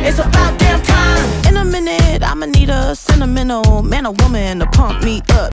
It's about damn time. In a minute, I'ma need a sentimental man or woman to pump me up.